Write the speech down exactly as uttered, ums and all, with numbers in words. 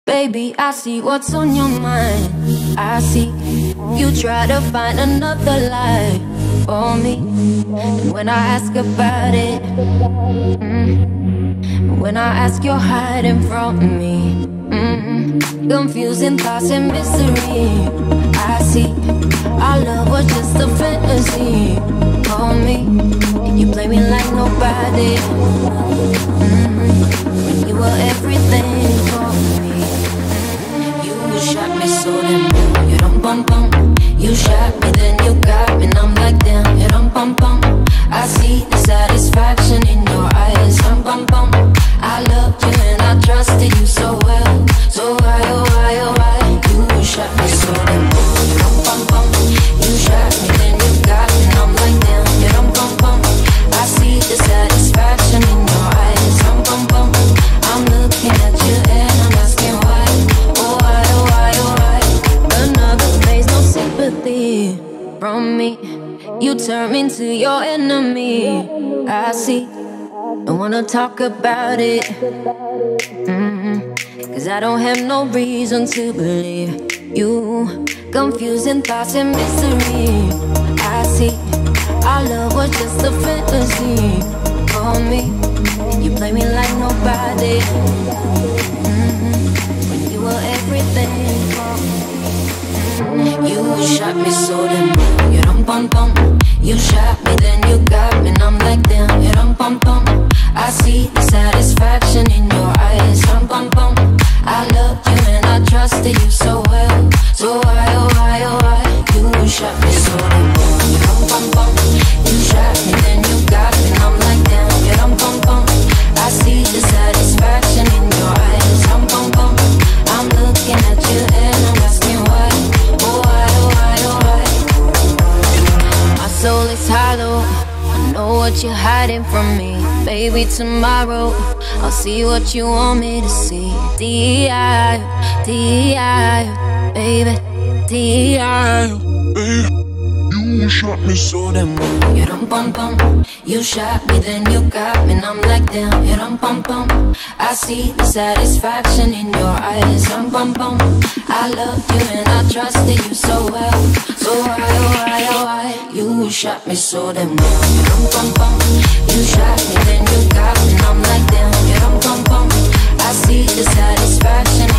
Baby, I see what's on your mind. I see you try to find another life for me. And when I ask about it, mm, when I ask, you're hiding from me. mm, Confusing thoughts and misery. I see our love was just a fantasy for me. You play me like nobody. mm, You were everything for me. You shot me so damn. You dum bum bum. You shot me, then you got me, and I'm like damn. You dum bum bum. I see the satisfaction in your eyes. Dum bum bum. I loved you and I trusted you so well. So why, oh why, oh why? You shot me so damn. You dum bum bum. You shot me, then you got me, and I'm like damn. You dum bum bum. I see the satisfaction in your eyes. Dum bum bum. I'm looking at you and I'm asking why. Sympathy from me, you turn me into your enemy. I see, don't wanna talk about it, mm-hmm. Cause I don't have no reason to believe you. Confusing thoughts and misery. I see, our love was just a fantasy for me. You play me like nobody. mm-hmm. When you were everything for me. You shot me so damn. You dum bum bum. You shot me, then you got me, and I'm like damn. You dum bum bum. I see the satisfaction in your eyes. Dum bum bum. I loved you and I trusted you so well. So why, oh why, oh why? You shot me so damn. You dum bum bum. You shot me, then you got me, and I'm like damn. You dum bum bum. I see the satisfaction in your eyes. Dum bum bum. I'm looking at you and I'm asking why. My soul is hollow. I know what you're hiding from me. Baby, tomorrow I'll see what you want me to see. D I, D I, baby, D I. You shot me so damn. You dum bum bum. You shot me, then you got me, and I'm like damn. You dum bum bum. I see the satisfaction in your eyes. Dum bum bum. I loved you and I trusted you so well. So why, oh why, oh why? You shot me so damn. You dum bum bum. You shot me, then you got me, and I'm like damn. You dum bum bum. I see the satisfaction